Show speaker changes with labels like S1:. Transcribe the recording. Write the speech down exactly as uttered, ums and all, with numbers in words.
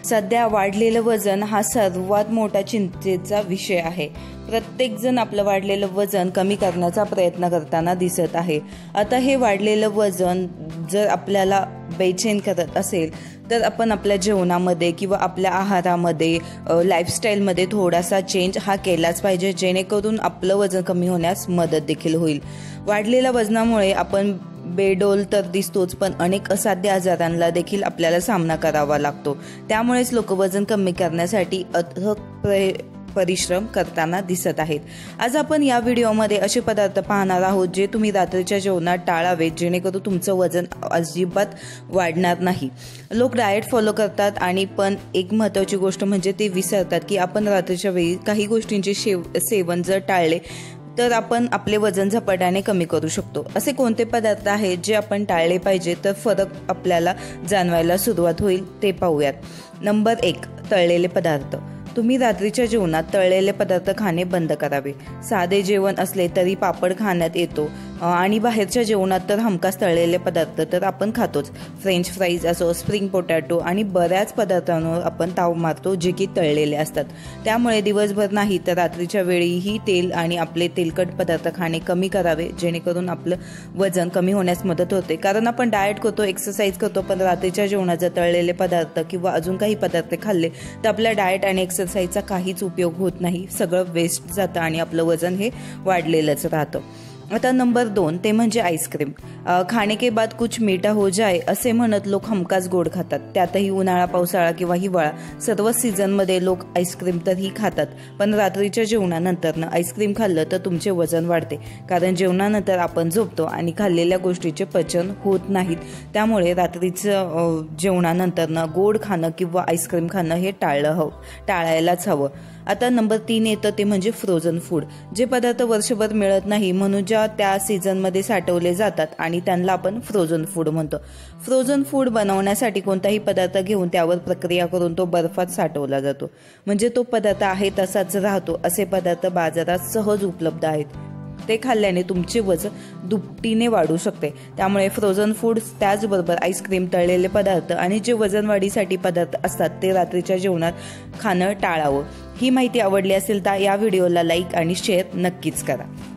S1: सध्या वाढलेलं वजन हा सर्वात मोठा चिंतेचा विषय आहे। प्रत्येक जण आपलं वाढलेलं वजन कमी करण्याचा प्रयत्न करताना दिसत आहे। आता हे वाढलेलं वजन जर आपल्याला बेचैन करत असेल तर आपण आपल्या जेवणामध्ये किंवा आपल्या आहारामध्ये लाईफस्टाईलमध्ये थोडासा चेंज हा केलाच पाहिजे, जेणेकरून आपलं वजन कमी होण्यास मदत देखील होईल। वाढलेल्या वजनामुळे आपण बेडोल तर दिसतोच, पण अनेक असाध्य आजारांना देखील आपल्याला सामना करावा लागतो। त्यामुळेच लोक वजन कमी करण्यासाठी अथक प्रय परिश्रम करताना दिसत आहेत। आज आपण या व्हिडिओमध्ये असे पदार्थ पाहणार आहोत जे तुम्ही रात्रीच्या जेवणात टाळावेत, जेणेकरून तुमचं वजन अजिबात वाढणार नाही। लोक डाएट फॉलो करतात आणि पण एक महत्त्वाची गोष्ट म्हणजे ते विसरतात की आपण रात्रीच्या वेळी काही गोष्टींचे सेवन जर टाळले तर आपण आपले वजन झपाट्याने कमी करू शकतो। असे कोणते पदार्थ आहेत जे आपण टाळले पाहिजे तर फरक आपल्याला जाणवायला सुरुवात होईल ते पाहूयात। नंबर एक, तळलेले पदार्थ। तुम्ही रात्रीच्या जेवणात तळलेले पदार्थ खाणे बंद करावे। साधे जेवण असले तरी पापड खाण्यात येतो आणि बाहेरच्या जेवणात तर हमखास तळलेले पदार्थ तर आपण खातोच। फ्रेंच फ्राईज असो, स्प्रिंग पोटॅटो आणि बऱ्याच पदार्थांवर आपण ताव मारतो जे की तळलेले असतात। त्यामुळे दिवसभर नाही तर रात्रीच्या वेळीही तेल आणि आपले तेलकट पदार्थ खाणे कमी करावे, जेणेकरून आपलं वजन कमी होण्यास मदत होते। कारण आपण डाएट करतो, एक्सरसाइज करतो, पण रात्रीच्या जेवणात जर तळलेले पदार्थ किंवा अजून काही पदार्थ खाल्ले तर आपल्या डाएट आणि एक्सरसाइजचा काहीच उपयोग होत नाही, सगळं वेस्ट जातं आणि आपलं वजन हे वाढलेलंच राहतं। आता नंबर दोन, ते म्हणजे आईस्क्रीम। खाने के बाद कुछ मीठा हो जाए असे म्हणत लोक हमखास गोड खातात। त्यातही उन्हाळा, पावसाळा किंवा हिवाळा सर्वच सीझनमध्ये लोक आईस्क्रीम तरीही खातात। पण रात्रीच्या जेवणानंतरनं आईस्क्रीम खाल्लं तर तुमचे वजन वाढते, कारण जेवणानंतर आपण झोपतो आणि खाल्लेल्या गोष्टीचे पचन होत नाहीत। त्यामुळे रात्रीचं जेवणानंतरनं गोड खाणं किंवा आईस्क्रीम खाणं हे टाळलं हवं टाळायलाच हवं। आता नंबर तीन येतं ते म्हणजे फ्रोझन फूड। जे पदार्थ वर्षभर मिळत नाही म्हणून ज्या त्या सीझनमध्ये साठवले जातात आणि त्यांना आपण फ्रोझन फूड म्हणतो। फ्रोझन फूड बनवण्यासाठी कोणताही पदार्थ घेऊन त्यावर प्रक्रिया करून तो बर्फात साठवला जातो, म्हणजे तो पदार्थ आहे तसाच राहतो। असे पदार्थ बाजारात सहज उपलब्ध आहेत, ते खाल्ल्याने तुमचे वजन दुपटीने वाढू शकते। त्यामुळे फ्रोझन फूड त्याचबरोबर आईस्क्रीम, तळलेले पदार्थ आणि जे वजन वाढीसाठी पदार्थ असतात ते रात्रीच्या जेवणात खाणं टाळावं। ही माहिती आवडली असेल तर या व्हिडिओला लाईक आणि शेअर नक्कीच करा।